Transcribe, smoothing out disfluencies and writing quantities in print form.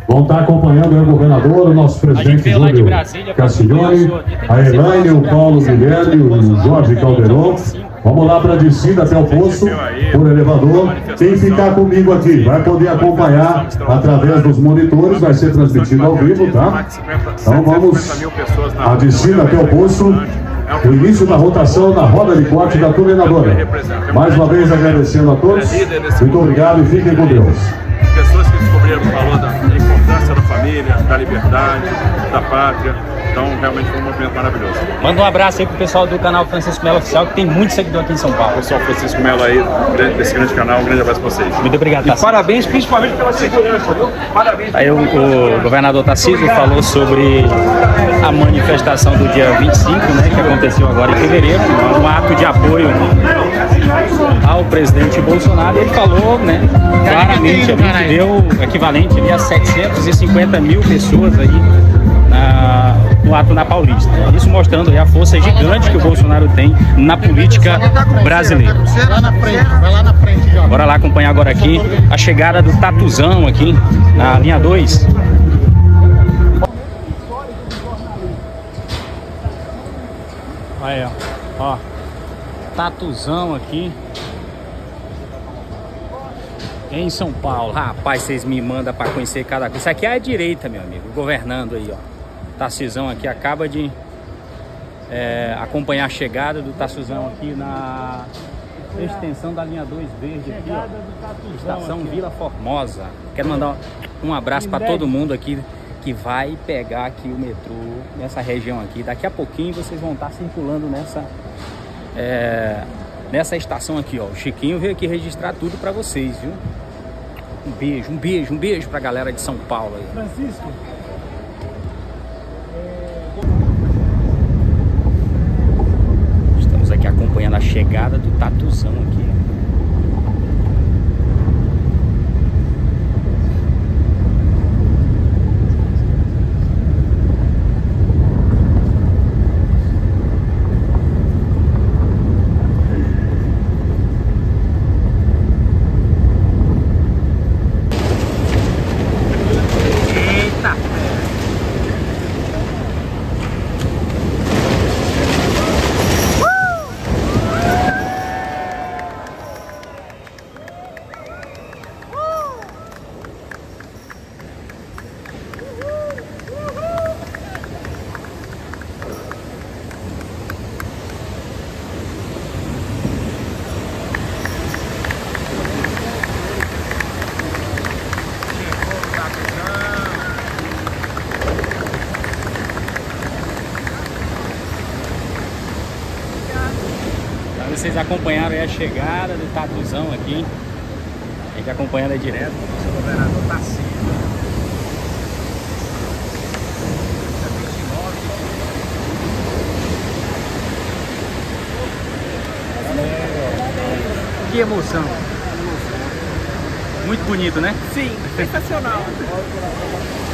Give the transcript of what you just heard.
Vão estar acompanhando o governador, o nosso presidente Júlio Castiglione, a Elaine, o Paulo Guilherme, o Jorge Calderon. Vamos lá para a descida até o posto, por elevador. Quem ficar comigo aqui vai poder acompanhar através dos monitores, vai ser transmitido ao vivo, tá? Então vamos a descida até o posto, o início da rotação na roda de corte da coordenadora. Mais uma vez agradecendo a todos, muito obrigado e fiquem com Deus. Pessoas que descobriram o valor da importância da família, da liberdade, da pátria. Então, realmente foi um movimento maravilhoso. Manda um abraço aí pro pessoal do canal Francisco Melo Oficial, que tem muito seguidor aqui em São Paulo. Pessoal Francisco Melo aí, desse grande canal, um grande abraço para vocês. Muito obrigado, Tarcísio. E parabéns, principalmente pela segurança, viu? Parabéns. Aí o governador Tarcísio falou sobre a manifestação do dia 25, né, que aconteceu agora em fevereiro, um ato de apoio ao presidente Bolsonaro. Ele falou, né, claramente ali, que deu equivalente ali a 750 mil pessoas aí no ato na Paulista. Isso mostrando aí a força gigante que o Bolsonaro tem na política brasileira. Vai lá na frente, Jorge. Bora lá acompanhar agora aqui a chegada do Tatuzão aqui na linha 2. Aí, ó. Tatuzão aqui em São Paulo. Rapaz, vocês me mandam para conhecer cada coisa. Isso aqui é a direita, meu amigo, governando aí, ó. Tarcisão aqui acaba de acompanhar a chegada do Tarcisão aqui na extensão da linha 2 verde aqui, ó. Estação Vila Formosa. Quero mandar um abraço para todo mundo aqui que vai pegar aqui o metrô nessa região aqui. Daqui a pouquinho vocês vão estar circulando nessa estação aqui, ó. O Chiquinho veio aqui registrar tudo para vocês, viu? Um beijo pra galera de São Paulo aí. Francisco. Estamos aqui acompanhando a chegada do Tatuzão aqui. Vocês acompanharam aí a chegada do Tatuzão aqui. A gente acompanhando aí direto. O governador Tarcísio. Que emoção. Muito bonito, né? Sim, sensacional.